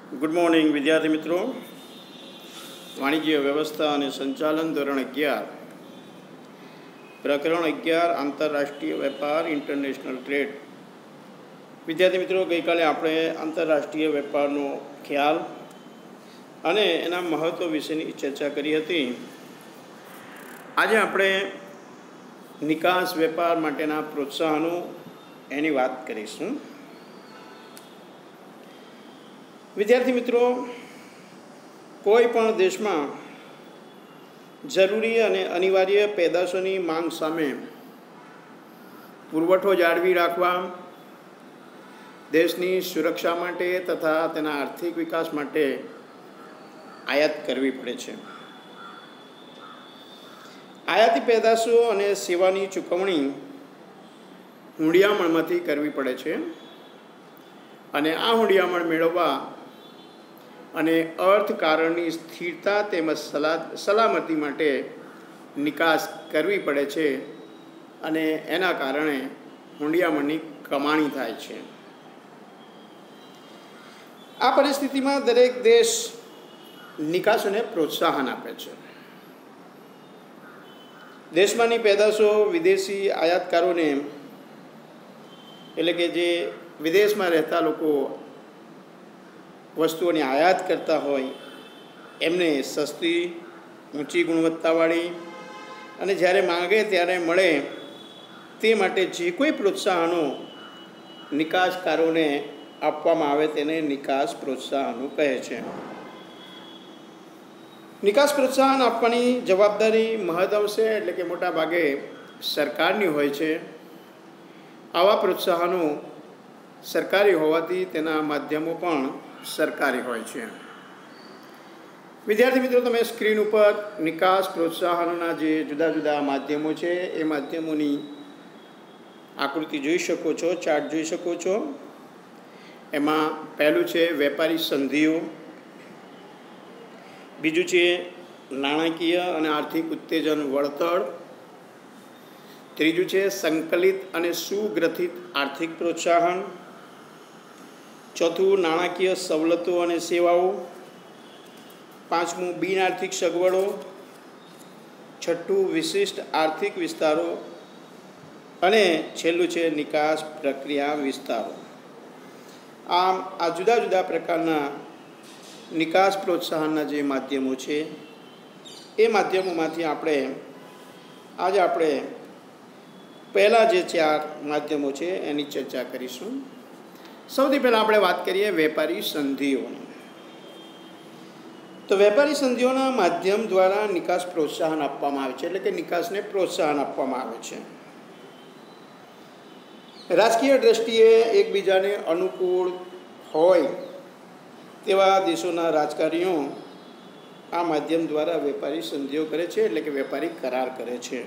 Good morning વિદ્યાર્થી મિત્રો. વાણિજ્ય વ્યવસ્થા અને સંચાલન ધોરણ 11 પ્રકરણ 11 આંતરરાષ્ટ્રીય વેપાર ઇન્ટરનેશનલ ટ્રેડ. વિદ્યાર્થી મિત્રો, ગઈકાલે આપણે આંતરરાષ્ટ્રીય વેપારનો ખ્યાલ અને એના મહત્ત્વ વિશેની ચર્ચા કરી હતી. આજે આપણે નિકાસ વેપાર માટેના પ્રોત્સાહનો એની વાત કરીશું. વિદ્યાર્થી મિત્રો, કોઈ પણ દેશમાં જરૂરી અને અનિવાર્ય પેદાશોની માંગ સામે પુરવઠો જાળવી રાખવા, દેશની સુરક્ષા માટે તથા તેના આર્થિક વિકાસ માટે આયાત કરવી પડે છે. આયાતી પેદાશો અને સેવાની ચૂકવણી હુંડિયામણમાંથી કરવી પડે છે અને આ હુંડિયામણ મેળવવા અને અર્થકારણની સ્થિરતા તેમજ સલામતી માટે નિકાસ કરવી પડે છે અને એના કારણે હુંડિયામણની કમાણી થાય છે. આ પરિસ્થિતિમાં દરેક દેશ નિકાસને પ્રોત્સાહન આપે છે. દેશમાંની પેદાશો વિદેશી આયાતકારોને, એટલે કે જે વિદેશમાં રહેતા લોકો વસ્તુઓની આયાત કરતા હોય, એમને સસ્તી, ઊંચી ગુણવત્તાવાળી અને જ્યારે માંગે ત્યારે મળે તે માટે જે કોઈ પ્રોત્સાહનો નિકાસકારોને આપવામાં આવે તેને નિકાસ પ્રોત્સાહનો કહે છે. નિકાસ પ્રોત્સાહન આપવાની જવાબદારી મહદઅંશે, એટલે કે મોટા ભાગે સરકારની હોય છે. આવા પ્રોત્સાહનો સરકારી હોવાથી તેના માધ્યમો પણ સરકારી હોય છે. વિદ્યાર્થી મિત્રો, તમે સ્ક્રીન ઉપર નિકાસ પ્રોત્સાહનોના જે જુદા જુદા માધ્યમો છે એ માધ્યમોની આકૃતિ જોઈ શકો છો, ચાર્ટ જોઈ શકો છો. એમાં પહેલું છે વેપારી સંધિઓ, બીજું છે નાણાકીય અને આર્થિક ઉત્તેજન વળતર, ત્રીજું છે સંકલિત અને સુગ્રથિત આર્થિક પ્રોત્સાહન, ચોથું નાણાકીય સવલતો અને સેવાઓ, પાંચમું બિન આર્થિક સગવડો, છઠ્ઠું વિશિષ્ટ આર્થિક વિસ્તારો અને છેલ્લું છે નિકાસ પ્રક્રિયા વિસ્તારો. આમ આ જુદા જુદા પ્રકારના નિકાસ પ્રોત્સાહનના જે માધ્યમો છે એ માધ્યમોમાંથી આજે પહેલાં જે 4 માધ્યમો છે એની ચર્ચા કરીશું. સૌથી પહેલાં આપણે વાત કરીએ વેપારી સંધિઓની. તો વેપારી સંધિઓના માધ્યમ દ્વારા નિકાસ પ્રોત્સાહન આપવામાં આવે છે, એટલે કે નિકાસને પ્રોત્સાહન આપવામાં આવે છે. રાજકીય દ્રષ્ટિએ એકબીજાને અનુકૂળ હોય તેવા દેશોના રાજકારણીઓ આ માધ્યમ દ્વારા વેપારી સંધિઓ કરે છે, એટલે કે વેપારી કરાર કરે છે.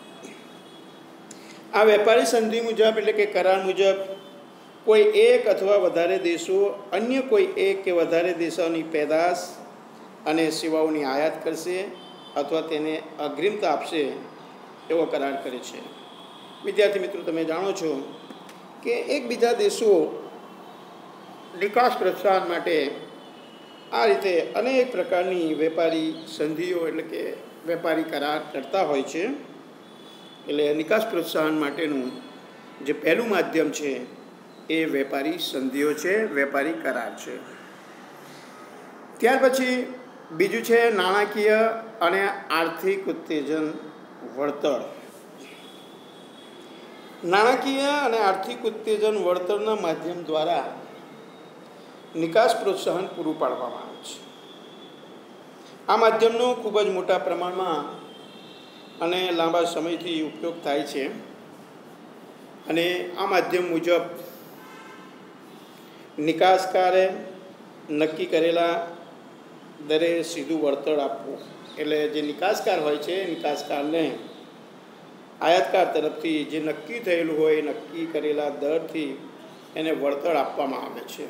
આ વેપારી સંધિ મુજબ, એટલે કે કરાર મુજબ, કોઈ એક અથવા વધારે દેશો અન્ય કોઈ એક કે વધારે દેશોની પેદાશ અને સેવાઓની આયાત કરશે અથવા તેને અગ્રિમતા આપશે એવો કરાર કરે છે. વિદ્યાર્થી મિત્રો, તમે જાણો છો કે એકબીજા દેશો નિકાસ પ્રોત્સાહન માટે આ રીતે અનેક પ્રકારની વેપારી સંધિઓ, એટલે કે વેપારી કરાર કરતા હોય છે. એટલે નિકાસ પ્રોત્સાહન માટેનું જે પહેલું માધ્યમ છે એ વેપારી સંધિઓ છે, વેપારી કરાર છે. ત્યાર પછી બીજું છે નાણાકીય અને આર્થિક ઉત્તેજન વળતર. નાણાકીય અને આર્થિક ઉત્તેજન વળતરના માધ્યમ દ્વારા નિકાસ પ્રોત્સાહન પૂરું પાડવામાં આવે છે. આ માધ્યમનો ખૂબ જ મોટા પ્રમાણમાં અને લાંબા સમયથી ઉપયોગ થાય છે અને આ માધ્યમ મુજબ નિકાસકારે નક્કી કરેલા દરે સીધું વળતર આપવું. એટલે જે નિકાસકાર હોય છે, નિકાસકારને આયાતકાર તરફથી જે નક્કી થયેલું હોય, નક્કી કરેલા દરથી એને વળતર આપવામાં આવે છે.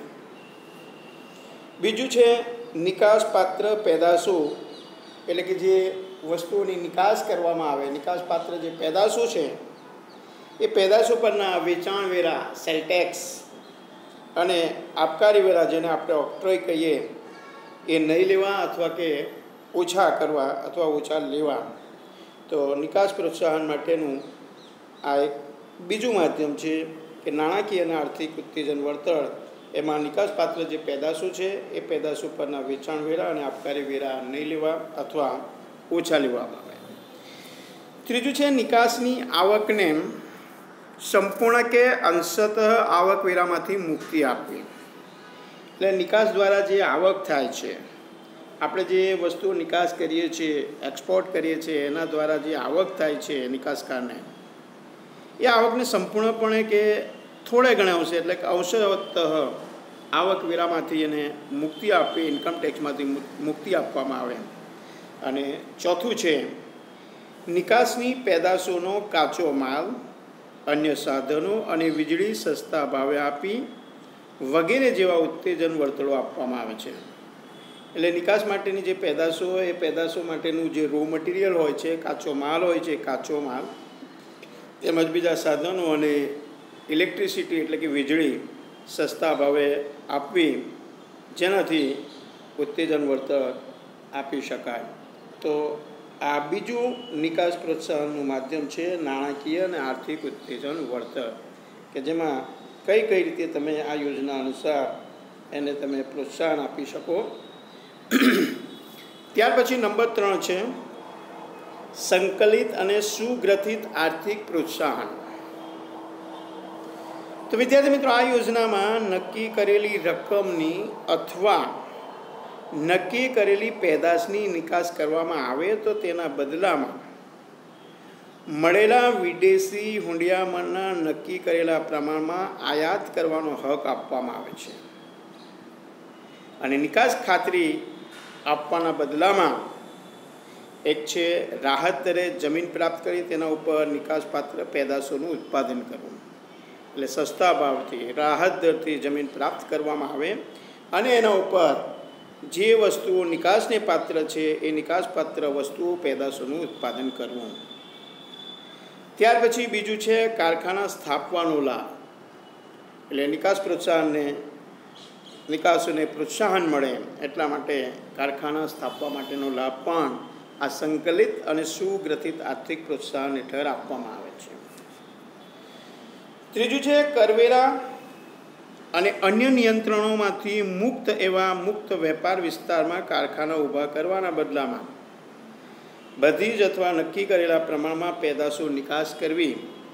બીજું છે નિકાસપાત્ર પેદાશો, એટલે કે જે વસ્તુઓની નિકાસ કરવામાં આવે, નિકાસપાત્ર જે પેદાશો છે એ પેદાશો પરના વેચાણ વેરા, સેલ ટેક્સ અને આબકારી વેરા જેને આપણે ઓક્ટ્રોય કહીએ એ નહીં લેવા અથવા કે ઓછા કરવા અથવા ઓછા લેવા. તો નિકાસ પ્રોત્સાહન માટેનું આ એક બીજું માધ્યમ છે કે નાણાકીય અને આર્થિક ઉત્તેજન વળતર. એમાં નિકાસપાત્ર જે પેદાશો છે એ પેદાશો પરના વેચાણ વેરા અને આબકારી વેરા નહીં લેવા અથવા ઓછા લેવામાં આવે. ત્રીજું છે નિકાસની આવકને સંપૂર્ણ કે અંશતઃ આવકવેરામાંથી મુક્તિ આપવી. એટલે નિકાસ દ્વારા જે આવક થાય છે, આપણે જે વસ્તુઓ નિકાસ કરીએ છીએ, એક્સપોર્ટ કરીએ છીએ, એના દ્વારા જે આવક થાય છે નિકાસકારને, એ આવકને સંપૂર્ણપણે કે થોડે ઘણા અંશે એટલે કે અંશતઃ આવકવેરામાંથી એને મુક્તિ આપવી, ઇન્કમ ટેક્સમાંથી મુક્તિ આપવામાં આવે. અને ચોથું છે નિકાસની પેદાશોનો કાચો માલ, અન્ય સાધનો અને વીજળી સસ્તા ભાવે આપી વગેરે જેવા ઉત્તેજન વળતરો આપવામાં આવે છે. એટલે નિકાસ માટેની જે પેદાશો હોય એ પેદાશો માટેનું જે રો મટીરિયલ હોય છે, કાચો માલ હોય છે, કાચો માલ તેમજ બીજા સાધનો અને ઇલેક્ટ્રિસિટી એટલે કે વીજળી સસ્તા ભાવે આપવી, જેનાથી ઉત્તેજન વળતર આપી શકાય. તો આ બીજું નિકાસ પ્રોત્સાહનનું માધ્યમ છે નાણાકીય અને આર્થિક ઉત્તેજન વળતર, કે જેમાં કઈ કઈ રીતે તમે આ યોજના અનુસાર એને તમે પ્રોત્સાહન આપી શકો. ત્યાર પછી નંબર 3 છે સંકલિત અને સુગ્રથિત આર્થિક પ્રોત્સાહન. તો વિદ્યાર્થી મિત્રો, આ યોજનામાં નક્કી કરેલી રકમની અથવા નક્કી કરેલી પેદાશની નિકાસ કરવામાં આવે તો તેના બદલામાં મળેલા વિદેશી હુંડિયામણના નક્કી કરેલા પ્રમાણમાં આયાત કરવાનો હક આપવામાં આવે છે. અને નિકાસ ખાતરી આપવાના બદલામાં એક છે રાહત દરે જમીન પ્રાપ્ત કરી તેના ઉપર નિકાસપાત્ર પેદાશોનું ઉત્પાદન કરવું. એટલે સસ્તા ભાવથી રાહત દરથી જમીન પ્રાપ્ત કરવામાં આવે અને એના ઉપર જે વસ્તુઓ નિકાસને પાત્ર છે એ નિકાસપાત્ર વસ્તુઓ પેદાશોનું ઉત્પાદન કરવું. ત્યાર પછી બીજું છે કારખાના સ્થાપવાનો લાભ. એટલે નિકાસ પ્રોત્સાહનને નિકાસોને પ્રોત્સાહન મળે એટલા માટે કારખાના સ્થાપવા માટેનો લાભ પણ આ સંકલિત અને સુગ્રથિત આર્થિક પ્રોત્સાહન હેઠળ આપવામાં આવે છે. ત્રીજું છે કરવેરા અને અન્ય નિયંત્રણોમાંથી મુક્ત એવા મુક્ત વેપાર વિસ્તારમાં કારખાના ઊભા કરવાના બદલામાં બધી જ અથવા નક્કી કરેલા પ્રમાણમાં પેદાશો નિકાસ કરવી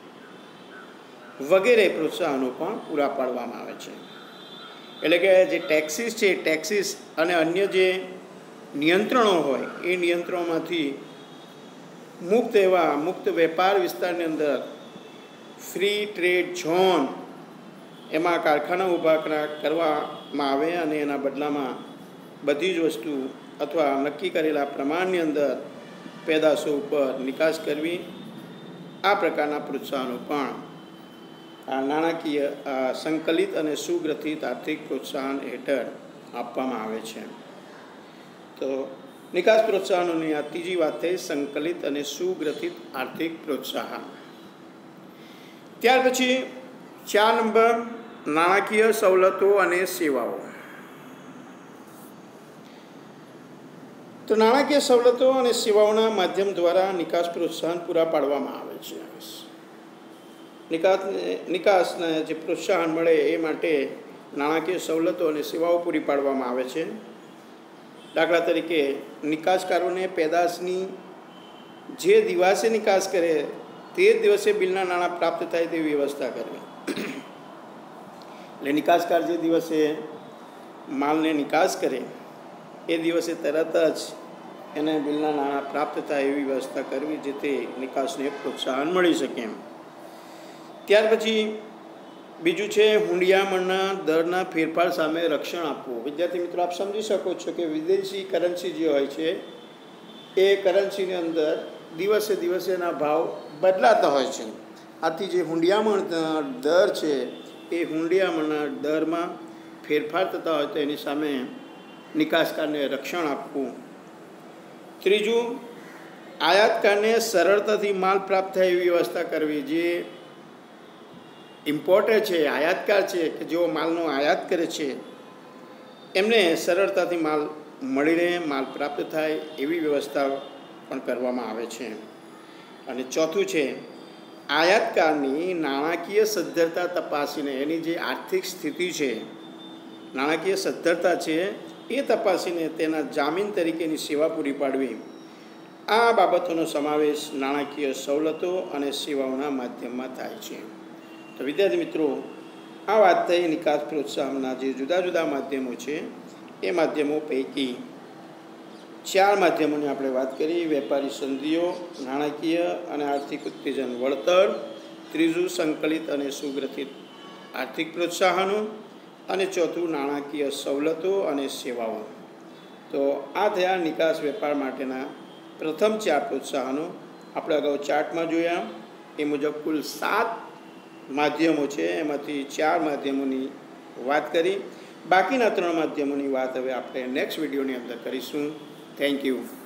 વગેરે પ્રોત્સાહનો પણ પૂરા પાડવામાં આવે છે. એટલે કે જે ટેક્સીસ છે, ટેક્સીસ અને અન્ય જે નિયંત્રણો હોય એ નિયંત્રણોમાંથી મુક્ત એવા મુક્ત વેપાર વિસ્તારની અંદર ફ્રી ટ્રેડ ઝોન એમાં કારખાના ઊભા કરવામાં આવે અને એના બદલામાં બધી જ વસ્તુ અથવા નક્કી કરેલા પ્રમાણની અંદર પેદાશો ઉપર નિકાસ કરવી. આ પ્રકારના પ્રોત્સાહનો પણ આ નાણાકીય સંકલિત અને સુગ્રથિત આર્થિક પ્રોત્સાહન હેઠળ આપવામાં આવે છે. તો નિકાસ પ્રોત્સાહનોની આ ત્રીજી વાત થઈ, સંકલિત અને સુગ્રથિત આર્થિક પ્રોત્સાહન. ત્યાર પછી 4 નંબર નાણાકીય સવલતો અને સેવાઓ. તો નાણાકીય સવલતો અને સેવાઓના માધ્યમ દ્વારા નિકાસ પ્રોત્સાહન પૂરા પાડવામાં આવે છે. નિકાસને જે પ્રોત્સાહન મળે એ માટે નાણાકીય સવલતો અને સેવાઓ પૂરી પાડવામાં આવે છે. દાખલા તરીકે નિકાસકારોને પેદાશની જે દિવસે નિકાસ કરે તે જ દિવસે બિલના નાણાં પ્રાપ્ત થાય તેવી વ્યવસ્થા કરવી. એટલે નિકાસકાર જે દિવસે માલને નિકાસ કરે એ દિવસે તરત જ એને બિલના નાણાં પ્રાપ્ત થાય એવી વ્યવસ્થા કરવી, જેથી નિકાસને પ્રોત્સાહન મળી શકે એમ. ત્યાર પછી બીજું છે હુંડિયામણના દરના ફેરફાર સામે રક્ષણ આપવું. વિદ્યાર્થી મિત્રો, આપ સમજી શકો છો કે વિદેશી કરન્સી જે હોય છે એ કરન્સીની અંદર દિવસે દિવસેના ભાવ બદલાતા હોય છે. આથી જે હુંડિયામણ દર છે એ હુંડિયામણના દરમાં ફેરફાર થતા હોય તો એની સામે નિકાસકારને રક્ષણ આપવું. ત્રીજું, આયાતકારને સરળતાથી માલ પ્રાપ્ત થાય એવી વ્યવસ્થા કરવી. જે ઇમ્પોર્ટર છે, આયાતકાર છે કે જેઓ માલનો આયાત કરે છે એમને સરળતાથી માલ મળીને માલ પ્રાપ્ત થાય એવી વ્યવસ્થા પણ કરવામાં આવે છે. અને ચોથું છે આયાતકારની નાણાકીય સદ્ધરતા તપાસીને એની જે આર્થિક સ્થિતિ છે, નાણાકીય સદ્ધરતા છે એ તપાસીને તેના જામીન તરીકેની સેવા પૂરી પાડવી. આ બાબતોનો સમાવેશ નાણાકીય સવલતો અને સેવાઓના માધ્યમમાં થાય છે. તો વિદ્યાર્થી મિત્રો, આ વાત થઈ નિકાસ પ્રોત્સાહનના જે જુદા જુદા માધ્યમો છે એ માધ્યમો પૈકી 4 માધ્યમોની આપણે વાત કરી. વેપારી સંધિઓ, નાણાકીય અને આર્થિક ઉત્તેજન વળતર, ત્રીજું સંકલિત અને સુગ્રથિત આર્થિક પ્રોત્સાહનો, અને ચોથું નાણાકીય સવલતો અને સેવાઓ. તો આ થયા નિકાસ વેપાર માટેના પ્રથમ 4 પ્રોત્સાહનો. આપણે અગાઉ ચાર્ટમાં જોયા એ મુજબ કુલ 7 માધ્યમો છે, એમાંથી 4 માધ્યમોની વાત કરી. બાકીના 3 માધ્યમોની વાત હવે આપણે નેક્સ્ટ વિડીયોની અંદર કરીશું. Thank you.